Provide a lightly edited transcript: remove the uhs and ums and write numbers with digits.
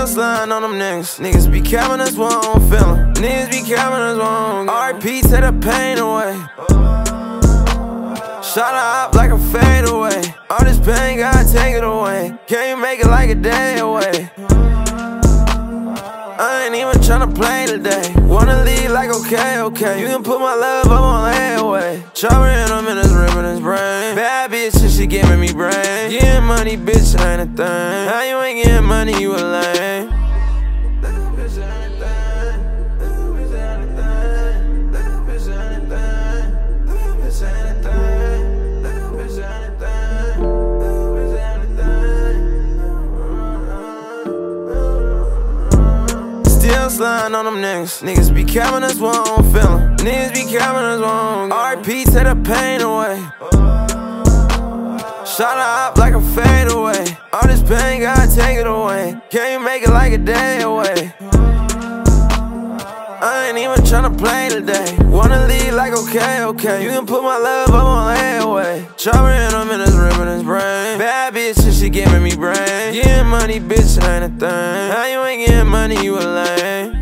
sliding on them niggas. Niggas be capping us, won't feel 'em. Niggas be capping us, won't. RP, take the pain away. Shot her up like a fade away. All this pain, gotta take it away. Can you make it like a day away? I ain't even tryna play today. Wanna leave like okay, okay. You can put my love up on layaway. Chopper in him and it's ripping his brain. Bad bitch and she giving me brain. Getting money, bitch, ain't a thing. How you ain't getting money, you a lame. Still sliding on them niggas. Niggas be capping us, won't feel 'em. Niggas be capping us, won't. RP, take the pain away. Shot her up like a fade away. All this pain, gotta take it away. Can you make it like a day away? I ain't even tryna play today. Wanna leave like okay, okay. You can put my love up on layaway. Chopper in him and it's ripping his brain. Bad bitch and she giving me brain. Getting money, bitch, ain't a thing. How you ain't getting money, you a lame.